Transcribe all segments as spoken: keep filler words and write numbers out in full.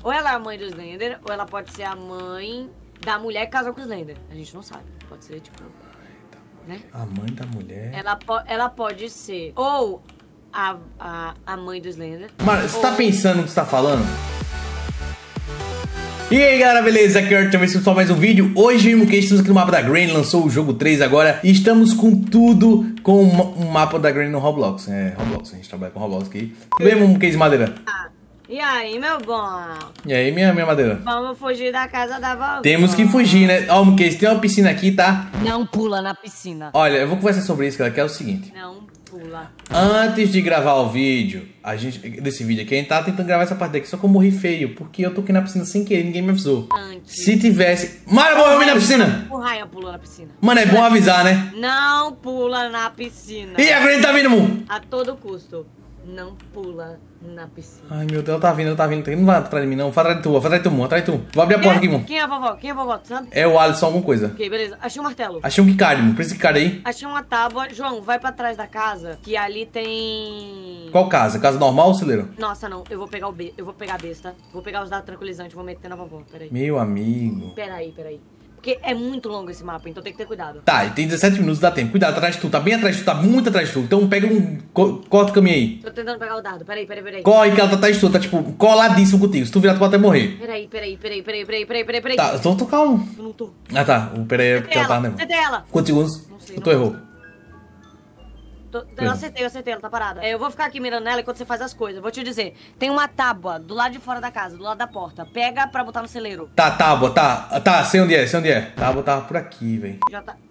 Ou ela é a mãe do Slender, ou ela pode ser a mãe da mulher que casou com o Slender. A gente não sabe. Pode ser, tipo... Né? A mãe da mulher... Ela, po ela pode ser ou a, a, a mãe do Slender... Mano, você ou... tá pensando no que você tá falando? E aí galera, beleza? Aqui é o Arthur, pessoal, mais um vídeo. Hoje vimos que estamos aqui no mapa da Granny, lançou o jogo três agora. E estamos com tudo com o mapa da Granny no Roblox. É, Roblox, a gente trabalha com Roblox aqui. Vemos um case madeira. Ah, e aí, meu bom? E aí, minha, minha madeira? Vamos fugir da casa da vovó. Temos que fugir, né? Ó, um case, tem uma piscina aqui, tá? Não pula na piscina. Olha, eu vou conversar sobre isso, galera, que é o seguinte. Não pula. Antes de gravar o vídeo, a gente, desse vídeo aqui, a gente tá tentando gravar essa parte daqui, só que eu morri feio, porque eu tô aqui na piscina sem querer, ninguém me avisou. Antes. Se tivesse... Mano, eu morri na piscina! O Ryan pulou na piscina. Mano, é bom avisar, né? Não pula na piscina. Ih, a Granny tá vindo, mu! A todo custo. Não pula na piscina. Ai, meu Deus, ela tá vindo, ela tá vindo. Não vai atrás de mim, não. Vai atrás de tu, vai atrás de tu, mu. Atrás de tu. Vou abrir a porta aqui, mu. Quem é a vovó? Quem é a vovó, tu sabe? É o Alisson, alguma coisa. Ok, beleza. Achei um martelo. Achei um Kikard, mu. Por esse Kikard aí. Achei uma tábua. João, vai pra trás da casa, que ali tem... Qual casa? Casa normal ou celeiro? Nossa, não. Eu vou pegar o be... Eu vou pegar a besta. Vou pegar os dados tranquilizantes, vou meter na vovó. Peraí. Meu amigo. Peraí, peraí. Porque é muito longo esse mapa, então tem que ter cuidado. Tá, e tem dezessete minutos, dá tempo. Cuidado, atrás de tu. Tá bem atrás de tu, tá muito atrás de tu. Então pega um... Co corta o caminho aí. Tô tentando pegar o dado. Peraí, peraí, peraí. Corre que ela tá atrás de tu, tá tipo coladíssimo contigo. Se tu virar, tu pode até morrer. Peraí, peraí, peraí, peraí, peraí, peraí, peraí, peraí. Tá, eu tô, tô calmo. Eu não tô. Ah tá, o peraí é porque ela tá, né? Acertei ela. Quantos segundos? Não sei, Tu não errou. Tô, eu acertei, eu acertei, ela tá parada. É, eu vou ficar aqui mirando nela enquanto você faz as coisas. Vou te dizer, tem uma tábua do lado de fora da casa, do lado da porta. Pega pra botar no celeiro. Tá, tábua, tá. Tá, sei onde é, sei onde é. Tábua tava por aqui, velho. Já tá,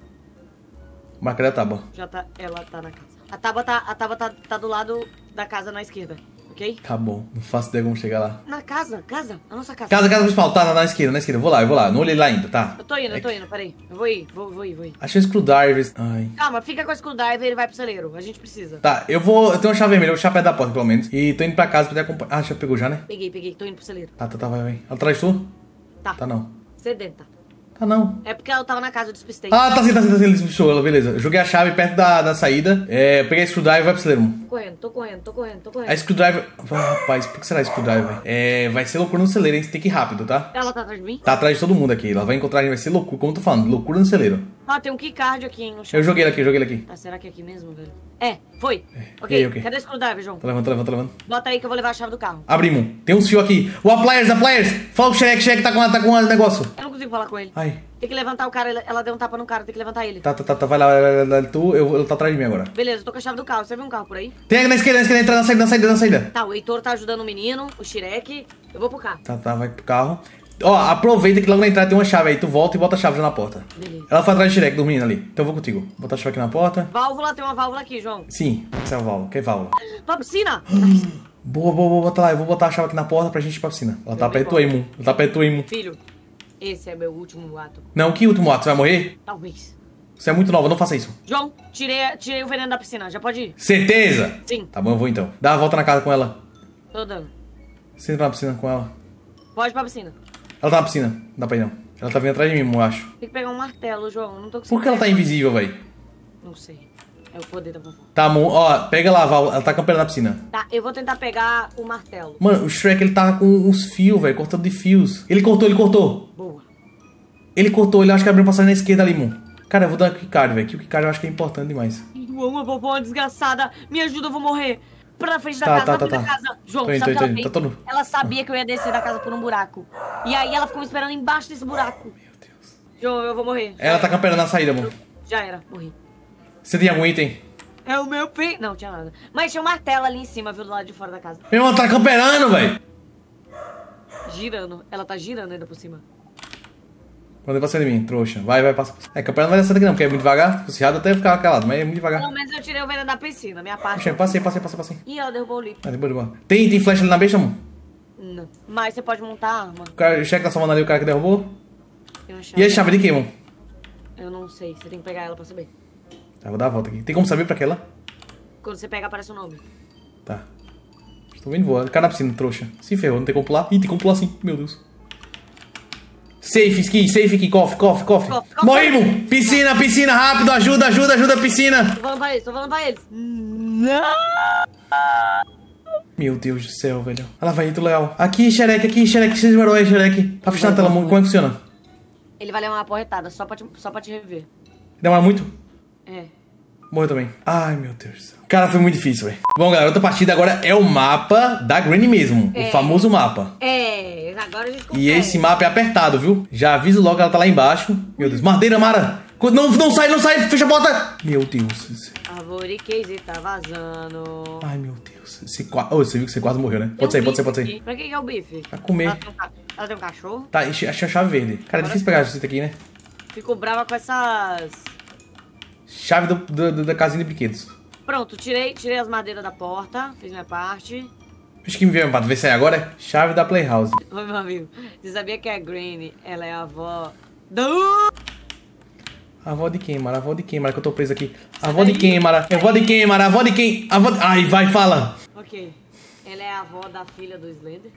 Marca a tábua. já tá, ela tá na casa. A tábua tá, a tábua tá, tá do lado da casa na esquerda, ok? Tá bom, não faço ideia como chegar lá. Na casa, casa, a nossa casa. Casa, casa principal, tá, na, na esquerda, na esquerda. Eu vou lá, eu vou lá. Não olhei lá ainda, tá? Eu tô indo, É eu tô que- indo, peraí. Eu vou ir, vou, vou ir, vou ir. Achei o screwdriver. Ai. Calma, fica com a screwdriver e ele vai pro celeiro. A gente precisa. Tá, eu vou. Eu tenho uma chave vermelha, eu vou deixar perto da porta, pelo menos. E tô indo pra casa pra te acompanhar. Ah, já pegou já, né? Peguei, peguei, tô indo pro celeiro. Tá, tá, tá, vai, vai. Ela traz tu? Tá. Tá não. Sedenta. Tá não. É porque ela tava na casa, eu despistei. Ah, tá sim, tá sim, tá sim. Ele desbichou ela, beleza. Eu joguei a chave perto da, da saída. É, eu peguei a screwdriver e vai pro celeiro. Tô correndo, tô correndo, tô correndo, tô correndo. A screwdriver. Ah, rapaz, por que será screwdriver? É, vai ser loucura no celeiro, hein? Você tem que ir rápido, tá? Ela tá atrás de mim? Tá atrás de todo mundo aqui. Ela vai encontrar a gente, vai ser loucura. Como eu tô falando, loucura no celeiro. Ah, tem um keycard aqui, hein, no chão. Eu joguei ele aqui, eu joguei ele aqui. Ah, será que é aqui mesmo, velho? É, foi. Ok, e aí, ok. cadê esse screwdriver, João? Tá levando, tá levando, tá levando. Bota aí que eu vou levar a chave do carro. Abrimos. Tem uns fios aqui. O Appliers, Appliers! Fala pro Shrek, Shrek tá com, tá com um negócio. Eu não consigo falar com ele. Ai. Tem que levantar o cara, ele- ela deu um tapa no cara, tem que levantar ele. Tá, tá, tá, tá. Vai lá, vai lá, vai lá. Tu, eu, eu tô atrás de mim agora. Beleza, eu tô com a chave do carro. Você viu um carro por aí? Tem aqui na esquerda, na esquerda, entra na saída, na saída, na saída. Tá, o Heitor tá ajudando o menino, o Shrek. Eu vou pro carro. Tá, tá, vai pro carro. Ó, aproveita que logo na entrada tem uma chave aí. Tu volta e bota a chave já na porta. Beleza. Ela foi atrás do Shrek, dormindo ali. Então eu vou contigo. Botar a chave aqui na porta. Válvula, tem uma válvula aqui, João. Sim, essa é a válvula. Que válvula? Pra piscina! Boa, boa, boa, bota lá. Eu vou botar a chave aqui na porta pra gente ir pra piscina. Ela tá perto aí, mu. Ela tá perto aí, mu. Filho, esse é meu último ato. Não, que último ato? Você vai morrer? Talvez. Você é muito nova, não faça isso. João, tirei, tirei o veneno da piscina. Já pode ir? Certeza? Sim, Tá bom, eu vou então. Dá a volta na casa com ela. tô dando. Você entra na piscina com ela. Pode ir pra piscina. Ela tá na piscina. Não dá pra ir não. Ela tá vindo atrás de mim, eu acho. Tem que pegar um martelo, João. Não tô conseguindo. Por que ela tá pegar. invisível, velho? Não sei. É o poder da vovó. Tá, amor. Ó, pega lá, Val. Ela tá campeando na piscina. Tá, eu vou tentar pegar o martelo. Mano, o Shrek, ele tá com os fios, velho. Cortando de fios. Ele cortou, ele cortou. Boa. Ele cortou, ele acho que abriu passagem na esquerda ali, mano. Cara, eu vou dar o Kikard, velho. Que o Kikard eu acho que é importante demais. João, a vovó é desgraçada. Me ajuda, eu vou morrer. Pra frente da Tá, casa, tá, pra tá, frente da tá. casa. João, Tô indo, sabe o tô que indo, ela tô fez? indo. Tá todo- Ela sabia que eu ia descer da casa por um buraco. E aí ela ficou me esperando embaixo desse buraco. Meu Deus. João, eu vou morrer. Ela tá campeando na saída, mano. Já era, morri. Você tem algum item? É o meu fim. Não, tinha nada. Mas tinha um martelo ali em cima, viu, do lado de fora da casa. Meu irmão, tá camperando, velho. Girando. Ela tá girando ainda por cima. Mandei pra cima de mim, trouxa. Vai, vai, passa. É, campeando não vai dar certo aqui não, porque é muito devagar. Se fosse errado, eu até ficava calado, mas é muito devagar. Pelo menos eu tirei o veneno da piscina, minha parte. Poxa, passei, passei, passei, passei. Ih, ela derrubou o lip. Ah, de boa, de boa. Tem, tem flecha ali na besta, mano? Não. Mas você pode montar a arma. O, cara, o cheque tá salvando ali o cara que derrubou. Tem uma E a chave de quem, mano? Eu não sei, você tem que pegar ela pra saber. Tá, vou dar a volta aqui. Tem como saber pra aquela? Quando você pega, aparece o nome. Tá. Estou vindo voando. Cai na piscina, trouxa. Se ferrou, não tem como pular. Ih, tem como pular sim. Meu Deus. Safe, ski, safe aqui, cofre, cofre, cofre. Cofre, cofre. Morrimos! Piscina, piscina, rápido, ajuda, ajuda, ajuda, piscina. Tô falando pra eles, tô falando pra eles. Não! Meu Deus do céu, velho. Ela vai, tu leal. Aqui, Xerec, aqui, Xerec, seja o herói, Xerec. Tá fechando a tela, como é que funciona? Ele vai levar uma porretada, só pra te, só pra te rever. Demora muito? É. Morreu também. Ai, meu Deus do céu. Cara, foi muito difícil, velho. Bom, galera, outra partida agora é o mapa da Granny mesmo. É. O famoso mapa. É, agora a gente consegue. E esse mapa é apertado, viu? Já aviso logo que ela tá lá embaixo. Meu Deus. Madeira, Mara. Não, não sai, não sai. Fecha a porta. Meu Deus. Árvore case tá vazando. Ai, meu Deus. Você, qua... oh, você viu que você quase morreu, né? Pode sair, pode sair, pode sair. Pra que que é o bife? Pra comer. Ela tem um, ca... Ela tem um cachorro? Tá, achei a chave verde. Cara, é difícil pegar a chave aqui, né? Fico brava com essas... Chave do, do, do, da casinha de brinquedos. Pronto, tirei, tirei as madeiras da porta. Fiz minha parte. Acho que me veio pra ver sair agora. Chave da Playhouse. Oi, meu amigo. Você sabia que a Granny, ela é a avó do... A avó de quem, Mara? A avó de quem, Mara? Que eu tô preso aqui. A avó de quem, Mara? A avó de quem, Mara? A avó de quem? A avó de... Ai, vai, fala. Ok. Ela é a avó da filha do Slender.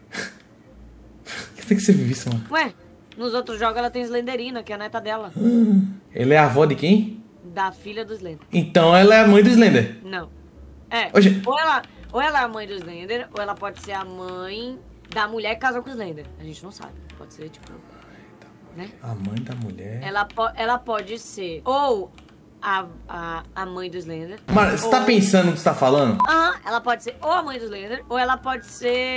Tem que ser isso, mano. Ué, nos outros jogos ela tem Slenderina, que é a neta dela. Ela é a avó de quem? Da filha do Slender. Então ela é a mãe do Slender. Não. É, Oxe. ou ela, ou ela é a mãe do Slender, ou ela pode ser a mãe da mulher que casou com o Slender. A gente não sabe. Pode ser, tipo... Né? A mãe da mulher. Ela, po ela pode ser ou a, a, a mãe do Slender. Mara, você ou... tá pensando no que você tá falando? Aham, ela pode ser ou a mãe do Slender, ou ela pode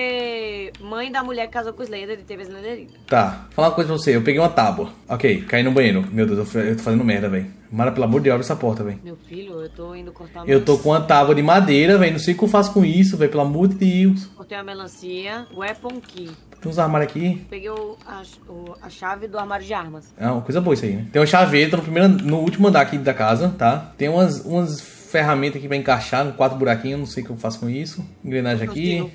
ser mãe da mulher que casou com o Slender e teve a Slenderina. Tá, vou falar uma coisa pra você. Eu peguei uma tábua. Ok, caí no banheiro. Meu Deus, eu tô fazendo merda, velho. Mara, pelo amor de Deus, abre essa porta, velho. Meu filho, eu tô indo cortar uma Eu tô com uma tábua de madeira, velho. Não sei o que eu faço com isso, velho. Pelo amor de Deus. Cortei uma melancia, weapon key. Tem uns armários aqui. Peguei o, a, o, a chave do armário de armas. É uma coisa boa isso aí, né? Tem uma chaveta no primeiro, no último andar aqui da casa, tá? Tem umas, umas ferramentas aqui pra encaixar, quatro buraquinhos, não sei o que eu faço com isso. Engrenagem aqui.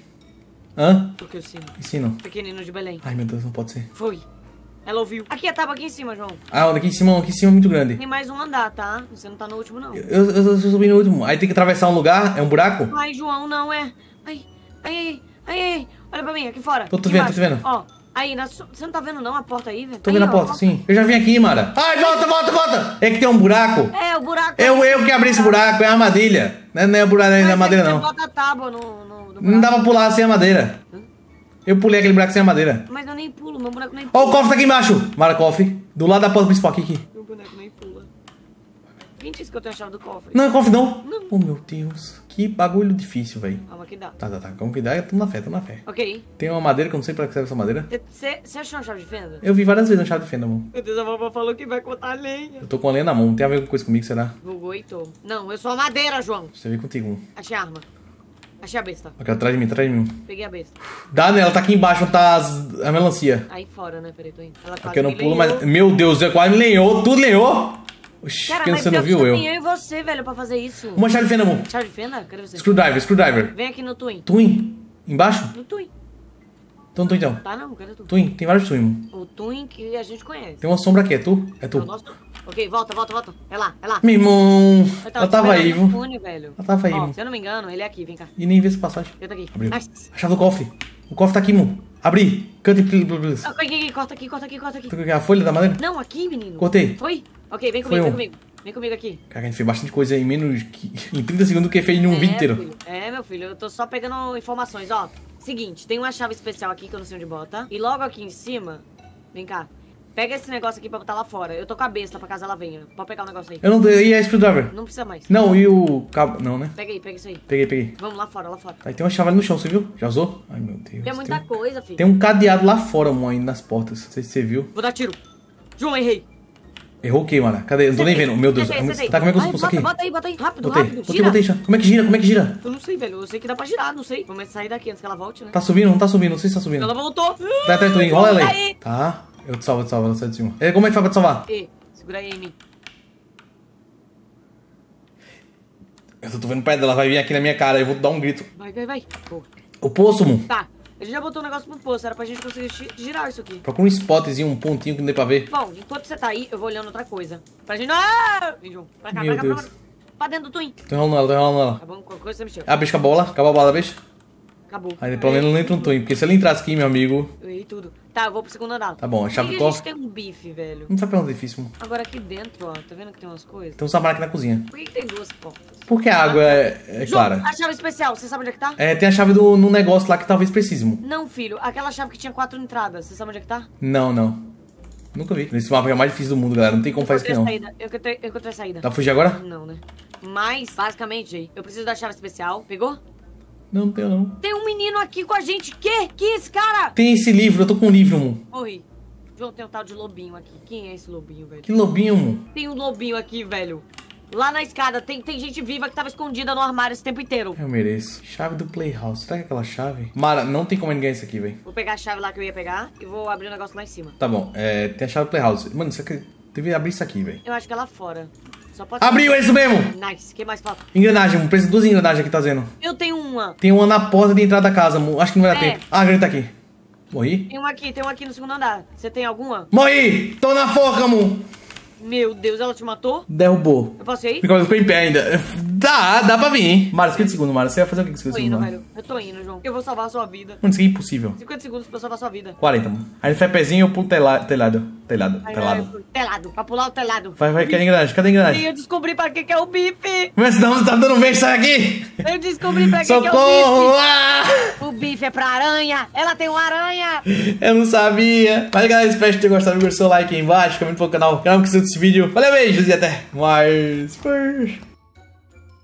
Hã? Porque eu sino. Ensino. Pequenino de Belém. Ai, meu Deus, não pode ser. Foi. Ela ouviu. Aqui a tábua aqui em cima, João. Ah, onde? Aqui em cima, aqui em cima é muito grande. Tem mais um andar, tá? Você não tá no último, não. Eu, eu, eu tô subindo no último. Aí tem que atravessar um lugar, é um buraco? Ai, João, não é. Ai, ai, ai, ai, ai. Olha pra mim, aqui fora. Tô, tô aqui vendo, tô embaixo. vendo. Ó, aí, na su... você não tá vendo não a porta aí, velho? Tô Aí, vendo a ó, porta, sim. Eu já vim aqui, Mara. Ai, volta, volta, volta. É que tem um buraco. É, o buraco. Eu, eu que abri esse buraco, é a armadilha. Não é, não é o buraco não é a madeira, não. Você bota a tábua no, no, no buraco. Não dá pra pular sem a madeira. Eu pulei aquele buraco sem a madeira. Mas eu nem pulo, meu boneco nem Ó, pula. o cofre tá aqui embaixo. Mara, cofre. Do lado da porta principal, aqui, aqui. Meu boneco nem pula. Quem disse que eu tenho a chave do cofre? Não, é cofre não. Não. Oh, meu Deus. Que bagulho difícil, velho. Calma que dá. Tá, tá, tá. Como que dá? Eu tô na fé, tô na fé. Ok. Tem uma madeira que eu não sei pra que serve essa madeira. Você achou uma chave de fenda? Eu vi várias vezes na chave de fenda, amor. Meu Deus, a vovó falou que vai cortar lenha. Eu tô com a lenha na mão. Não tem a ver com coisa comigo, será? Bugou e tô. Não, eu sou a madeira, João. Deixa eu ver contigo. Achei a arma. Achei a besta. Aqui atrás de mim, atrás de mim. Peguei a besta. Dá nela, tá aqui embaixo onde tá as, a melancia. Aí fora, né? Peraí, tô indo. Ela Aqui eu não me pulo, lenhou. mas. Meu Deus, eu quase me lenhou. Tudo lenhou. Oxi, Cara, quem mas você não pior que viu só eu? tem eu e você, velho, pra fazer isso. Uma chave de fenda, amor. Chave de fenda? Cadê você? Screwdriver, screwdriver. Vem aqui no Twin. Twin? Embaixo? No Twin. Então, tu então. Tá não, cadê tu? Twin, tem vários Twin, amor. O Twin que a gente conhece. Tem uma sombra aqui, é tu? É É o tu. nosso... Ok, volta, volta, volta. É lá, é lá. Meu irmão. Eu Ela tava aí, esperando viu? no Twin, velho. Ela tava aí, Ó, mano. se eu não me engano, ele é aqui, vem cá. E nem vi essa passagem. Eu tô aqui. Abriu. Nice. A chave do cofre. O cofre tá aqui, amor. Abri. Cante, please, please. Ah, aqui, aqui, corta aqui, corta aqui, corta aqui. Tu quer a folha da madeira? Não, aqui, menino. Cortei. Foi? Ok, vem Foi comigo, vem um. comigo. Vem comigo aqui. Cara, a gente fez bastante coisa em menos que... em trinta segundos do que fez em um vídeo inteiro. Filho. É, meu filho, eu tô só pegando informações, ó. Seguinte, tem uma chave especial aqui que eu não sei onde bota. E logo aqui em cima, vem cá. Pega esse negócio aqui pra botar lá fora. Eu tô com a besta pra caso ela venha. Pode pegar o negócio aí. Eu não dei. E a screwdriver? Não precisa mais. Não, e o cabo. Não, né? Pega aí, pega isso aí. Peguei, peguei. Vamos lá fora, lá fora. Aí tem uma chave ali no chão, você viu? Já usou? Ai, meu Deus. Tem muita tem... coisa, filho. Tem um cadeado lá fora, amor, ainda nas portas. Não sei se você viu. Vou dar tiro. João, errei. Errou o quê, mano? Cadê? Eu não tô nem vendo. Meu Deus. Sentei, Como... sentei. Tá, como é que eu Ai, expulso bota, aqui? Bota aí, bota aí. Rápido, Botei. rápido. Botei, Gira. botei. já. Como é que gira? Como é que gira? Eu não sei, velho. Eu sei que dá pra girar, não sei. Vamos sair daqui antes que ela volte, né? Tá subindo? Não tá subindo. Não sei se tá subindo. Ela voltou. Tá, tá, tô indo. Enrola ela aí. Aí. Tá. Eu te salvo, eu te salvo. Ela sai de cima. É, como é que faz pra te salvar? E, segura aí em mim. Eu tô vendo pedra, ela vai vir aqui na minha cara. Eu vou dar um grito. Vai, vai, vai. Boa. O poço, amor. Tá. Ele já botou um negócio no poço. Era pra gente conseguir gi- girar isso aqui. Procura um spotzinho, um pontinho que não dê pra ver. Bom, enquanto você tá aí, eu vou olhando outra coisa. Pra gente... Ah! Vem, João. Pra cá, Meu pra cá, Deus. pra cá. Pra dentro do Twin. Tô enrolando ela, tô enrolando ela. Tá bom? Qualquer coisa você me chama. Abre a bola. Acaba a bola, bicho. Acabou. Aí pelo menos não entra um twin, porque se ele entrasse aqui, meu amigo... Eu errei tudo. Tá, eu vou pro segundo andar. Tá bom, a chave do do cofre. cofre... A gente tem um bife, velho. Não tá perguntando difícil, mano. Agora aqui dentro, ó, tá vendo que tem umas coisas? Tem um samurai aqui na cozinha. Por que, que tem duas portas? Porque a água é, é João, clara. a chave especial, você sabe onde é que tá? É, tem a chave do no negócio lá que talvez precise, mano. Não, filho, aquela chave que tinha quatro entradas, você sabe onde é que tá? Não, não. Nunca vi. Esse mapa é o mais difícil do mundo, galera. Não tem como fazer isso aqui, não. Saída. Eu encontrei, eu encontrei a saída. Dá pra fugir agora? Não, né? Mas, basicamente, Jay, eu preciso da chave especial. Pegou? Não, não tenho, não. Tem um menino aqui com a gente. Que? Que é esse cara? Tem esse livro, eu tô com um livro, mano. Morri. João, tem um tal de lobinho aqui. Quem é esse lobinho, velho? Que lobinho, mano. Tem um lobinho aqui, velho. Lá na escada, tem, tem gente viva que tava escondida no armário esse tempo inteiro. Eu mereço. Chave do Playhouse. Será que é aquela chave? Mara, não tem como ninguém ganhar isso aqui, velho. Vou pegar a chave lá que eu ia pegar e vou abrir o negócio lá em cima. Tá bom, é, tem a chave do Playhouse. Mano, isso aqui... Devia abrir isso aqui, velho. Eu acho que é lá fora. Só pode... Abriu, é isso mesmo! Nice. O que mais falta? Engrenagem, mano. Precisa de duas engrenagens aqui, tá vendo? Eu tenho uma. Tem uma na porta de entrada da casa, mano. Acho que não vai dar É. tempo. Ah, a grana tá aqui. Morri? Tem uma aqui, tem uma aqui no segundo andar. Você tem alguma? Morri! Tô na forca, mano. Meu Deus, ela te matou? Derrubou. Eu posso ir? Ficou, ficou em pé ainda. Dá, dá pra vir, hein? Mara, cinquenta segundos, Mara. Você vai fazer o que com Tô cinquenta indo, segundos, Mara? velho. Eu tô indo, João. Eu vou salvar a sua vida. Mano, isso aqui é impossível. cinquenta segundos pra salvar a sua vida. quarenta, mano. Aí faz pezinho, eu pulo telado. Telado. Telado. Vai, Telado. vai, telado. Pra pular o telado. Vai, vai, cadê a engrenagem? Cadê a E engrenagem? eu descobri pra que que é o bife. Mas não, você tá dando um beijo, sai daqui! Eu descobri pra que que é o Socorro! bife. Ah! O bife é pra aranha. Ela tem uma aranha. Eu não sabia. Mas galera, espero ter gostado. Deixa o seu like aí embaixo, comenta no canal. Canal que assistiu esse vídeo. Valeu, beijos e até mais.